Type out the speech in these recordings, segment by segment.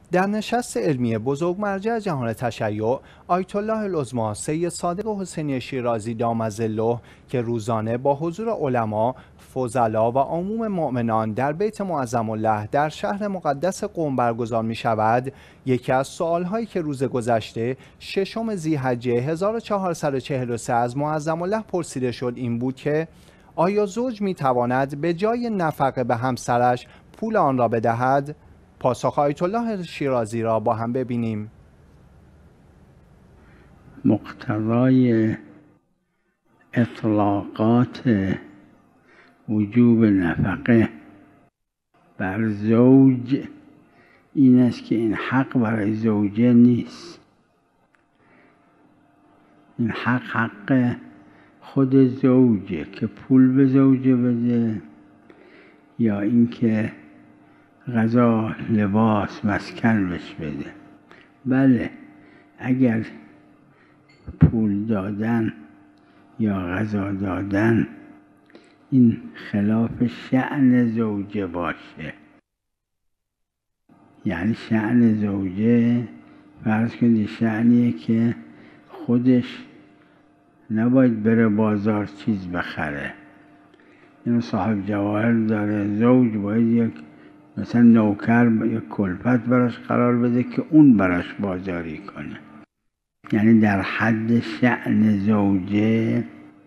در نشست علمی بزرگ مرجع جهان تشیع، آیت الله العظمی سید صادق حسینی شیرازی دام ظله که روزانه با حضور علما، فضلا و عموم مؤمنان در بیت معظم الله در شهر مقدس قم برگزار می شود، یکی از سوالهایی که روز گذشته 6 ذی‌حجه 1443 از معظم الله پرسیده شد این بود که آیا زوج می تواند به جای نفقه به همسرش پول آن را بدهد؟ پاسخ آیت الله شیرازی را با هم ببینیم. مقتضای اطلاقات وجوب نفقه بر زوج این است که این حق برای زوجه نیست. این حق خود زوجه که پول به زوجه بده یا اینکه غذا، لباس، مسکن بهش بده. بله، اگر پول دادن یا غذا دادن این خلاف شأن زوجه باشه، یعنی شأن زوجه فرض کنید شأنیه که خودش نباید بره بازار چیز بخره، اینو صاحب جواهر داره، زوج باید یک مثلا نوکر یک کلفت براش قرار بده که اون براش بازاری کنه، یعنی در حد شأن زوجه.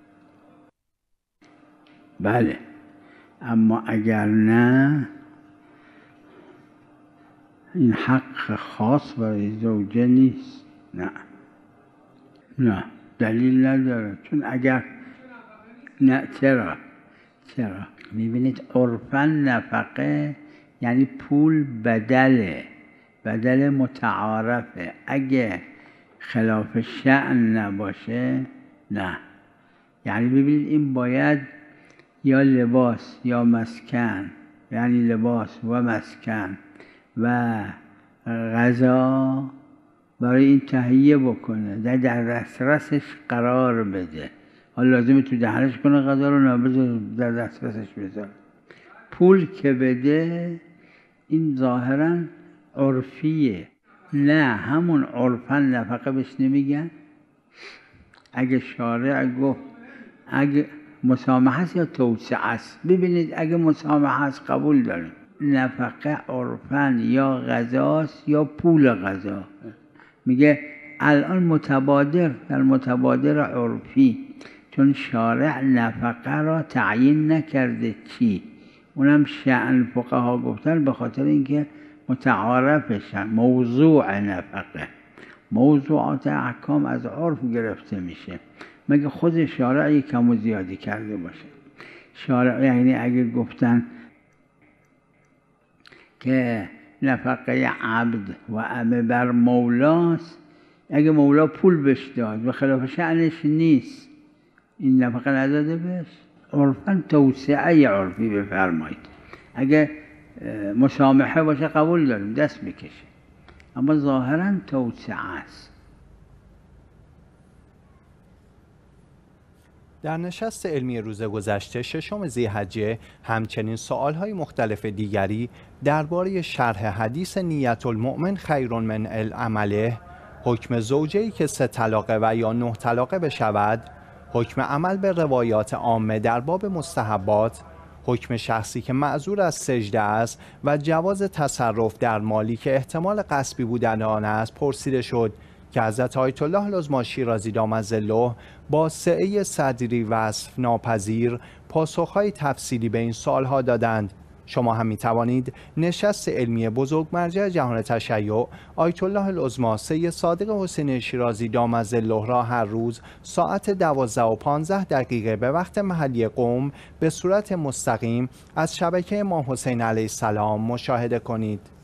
بله، اما اگر نه این حق خاص برای زوجه نیست. نه دلیل نداره، چون اگر نه چرا میبینید عرفاً نفقه یعنی پول بدل متعارفه. اگه خلاف شأن نباشه نه، یعنی ببینید این باید یا لباس یا مسکن، یعنی لباس و مسکن و غذا برای این تهیه بکنه، در دسترسش قرار بده. حالا لازمه تو دهنش کنه غذا رو، نه در دسترسش بذاره. پول که بده این ظاهراً عرفیه، نه همون عرفاً نفقه بهش نمیگن. اگه شارع گفت اگه مسامحه است یا توسعه است، ببینید اگه مسامحه است قبول داریم، نفقه عرفاً یا غذاست یا پول غذا. میگه الان متبادر، در متبادر عرفی، چون شارع نفقه را تعیین نکرده چی، اونم شأن فقها گفتن به خاطر اینکه متعارفشن. موضوع نفقه، موضوعات احکام از عرف گرفته میشه، مگه خود شارع کم و زیادی کرده باشه. شارع یعنی اگه گفتن که نفقه عبد و امه بر مولاست، اگه مولا پول بهش داد و خلاف شأنش نیست، این نفقه نداده بهش. عرفاً توسعه عرفی بفرمایید. اگه مسامحه باشه قبول داریم، دست بکشه، اما ظاهراً توسعه است. در نشست علمی روز گذشته 6 ذی‌حجه همچنین سوالهای مختلف دیگری درباره شرح حدیث نیت المؤمن خیر من عمله، حکم زوجه‌ای که 3 طلاقه و یا 9 طلاقه بشود، حکم عمل به روایات عامه در باب مستحبات، حکم شخصی که معذور از سجده است و جواز تصرف در مالی که احتمال غصبی بودن آن است پرسیده شد که حضرت آیت الله العظمی شیرازی دام ظله با سعه صدری وصف ناپذیر پاسخهای تفصیلی به این سوالها دادند. شما هم می توانید نشست علمی بزرگ مرجع جهان تشیع آیت الله العظمی سید صادق حسینی شیرازی دام ظله را هر روز ساعت 12:15 به وقت محلی قم به صورت مستقیم از شبکه امام حسین علیه السلام مشاهده کنید.